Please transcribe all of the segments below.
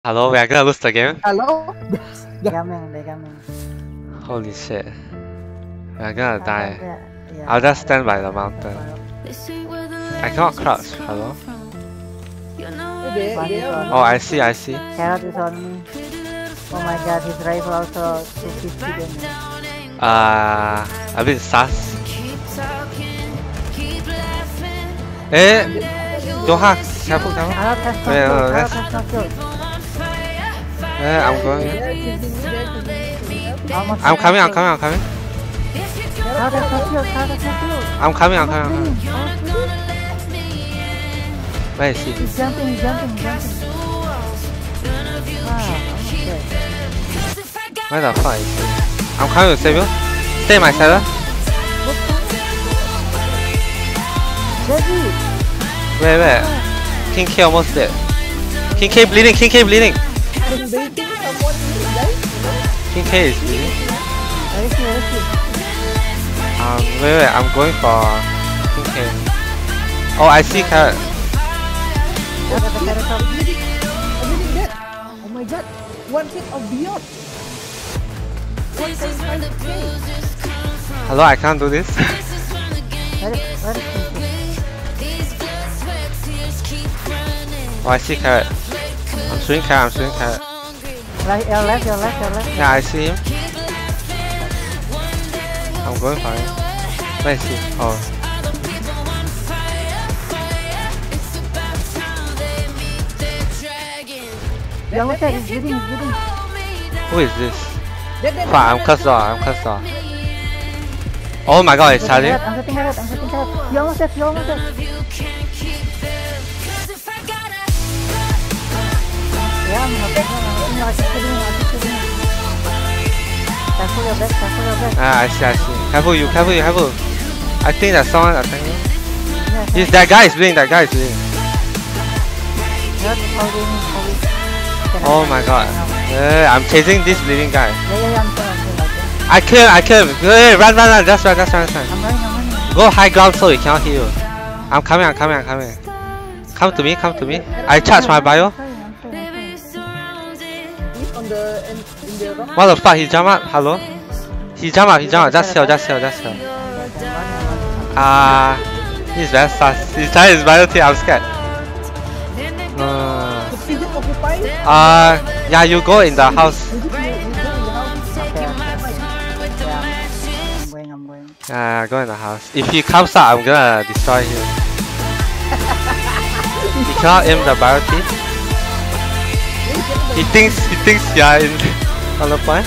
Hello, we are gonna lose the game. Hello? They're coming. Holy shit. We are gonna die. Yeah. I'll just stand by the mountain. I cannot crouch. Hello? Oh, I see. Carrot is on me. Oh my god, his rifle also 250 damage. A bit sus. Eh? Joha, careful. Carrot has no kill. I'm going. I'm coming. Carrot has no kill. I'm coming. Where is he? He's jumping. Where the fuck is he? I'm coming to save you. Stay my side. Where? King K almost dead. King K bleeding. King K is bleeding. Wait, I'm going for King K. Oh, I see carrot. Oh my god, one hit of beyond. Hello, I can't do this. Oh, I see carrot. I'm shooting carrot. Your left. Yeah, I see him. I'm going for him. Where is he? Oh. He's bleeding. Who is this? Fuck, I'm cursed off. Oh my god, it's charging. I'm getting carrot. You almost dead. Yeah, I'm helping. Careful your back. I see. Careful you. I think there's someone attacking you. Yeah, That guy is bleeding. Oh my god. I'm chasing this bleeding guy. Yeah, I'm sorry. I kill him. Hey, run. Just run. I'm running. Go high ground so he cannot hit you. I'm coming. Come to me. I charge my bio. He's on the rock. What the fuck? He jump up. Hello? He jump up. Just heal. He's very sus. He's trying his bio team. I'm scared. Yeah, you go in the house. I'm going. Yeah, go in the house. If he comes out, I'm gonna destroy him. He cannot aim the bio team. He thinks you are in on the point.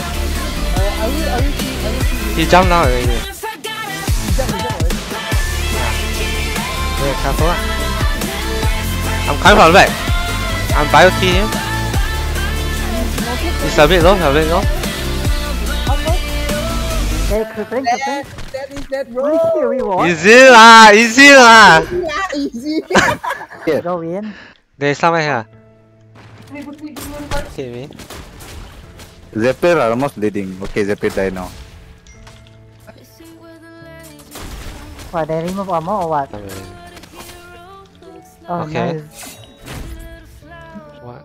He jumped down already. Yeah, careful. I'm coming from the back. I'm bio team him. He's a bit low. Hey, crippling. That is that, bro. Easy lah. Easy. Go in. There's someone here. Hit me. Zephyr are almost bleeding. Okay, Zephyr die now. What, they remove ammo or what? Oh, Okay. nice. What?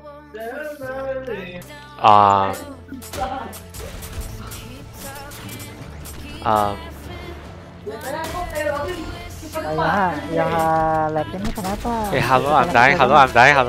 Yang lab ini kenapa? Hey, hello, I'm dying. Hello.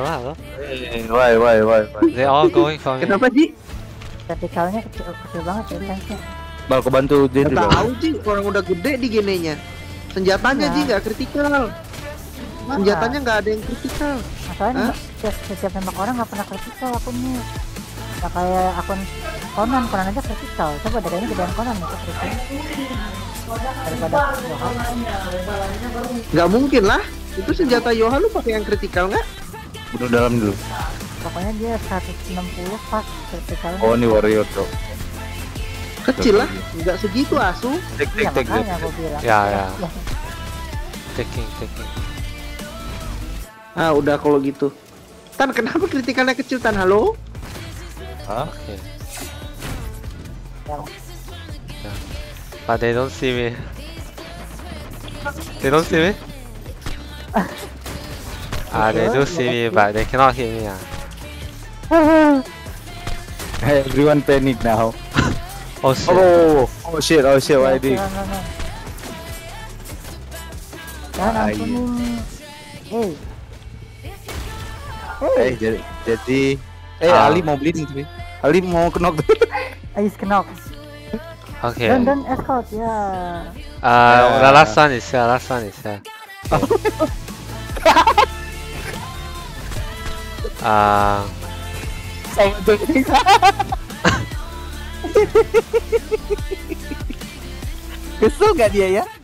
Why? They all going for me. Kenapa sih? Vertikalnya kecil banget ya tanknya. Bal kebantu dia Nggak tahu sih, orang udah gede di genenya. Senjatanya sih nggak kritikal. Senjatanya nggak ada yang kritikal. Masalahnya setiap nembak orang nggak pernah kritikal akunnya. Nggak kayak akun Conan aja kritikal. Coba ada kayaknya gedean Conan itu kritikal. Daripada Yoha. Nggak mungkin lah. Itu senjata Yoha lu pakai yang kritikal nggak? bunuh dalam dulu. Pokoknya dia 160 pas kritikalnya. Oh, ini warrior, bro. Kecil lah, nggak segitu asu. Take. Makanya aku bilang. Ya. Taking. Ah udah kalau gitu. Tan, kenapa kritikalnya kecil Tan? Halo? Okay. But they don't see me. They do see me, but they cannot hit me. Everyone panic now. Oh shit. Oh shit, what I did? Jangan Ay. ampunin. Jadi Ah. Ali mau bleeding tapi. Ali mau knock. Ayo knock. Okay. Dan escort ya. The last one is here. Last one is here. Kesel gak dia ya?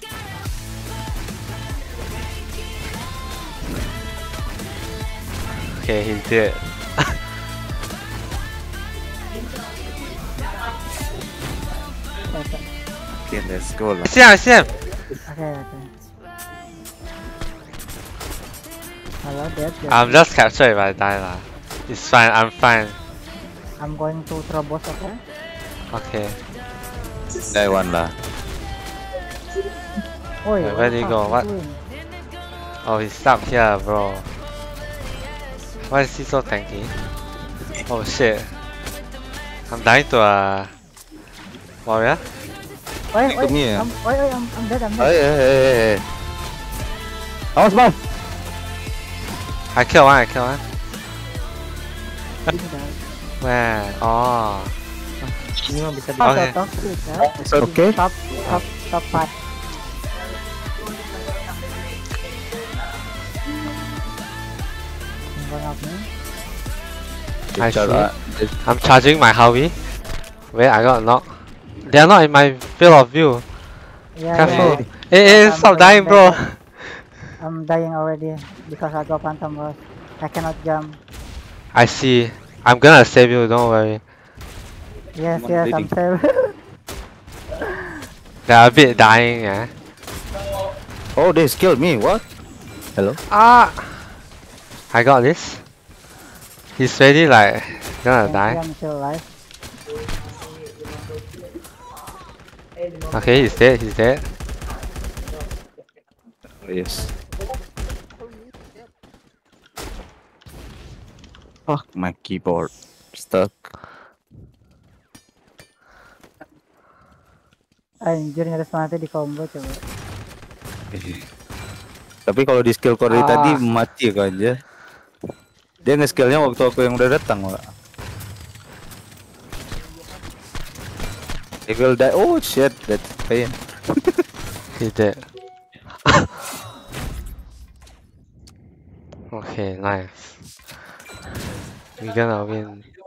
Okay, he's dead. Okay, let's go lah. I see him. Oke. Halo, dead. I'm just captured if I die lah. It's fine. I'm fine. I'm going to Trobos, okay? Okay. Die one lah. Oi, Where did he go? What? Oh, he's stuck here, bro. Why is he so tanky? Oh shit. I'm dying to a warrior. Wait, Ikut ni ya? I'm dead, I'm dead. Hey. Awas bang. I kill one. Where? Oh. Ini mah bisa Oh, Okay. toxic, ya. Okay. Top 5. I see. I'm charging my Howie. Wait, I got knocked. They're not in my field of view. Yeah, Careful. yeah. Hey, stop dying, bro. I'm dying already because I got Phantom Rush. I cannot jump. I see. I'm gonna save you, don't worry. Yes, Someone I'm bleeding. safe. They're a bit dying, eh? Oh, they killed me. What? Hello? Ah! I got this. He's ready, like, gonna die. I'm still alive. Okay, he's dead. Yes. Fuck, my keyboard stuck. Anjir, nyaris mati di combo coba. Tapi kalau di skill core Ah. tadi mati kan aja. Dia nge-skillnya waktu aku yang udah datang, Wak. He will die. Oh shit, that's pain. He's dead. Okay, nice. We're gonna win.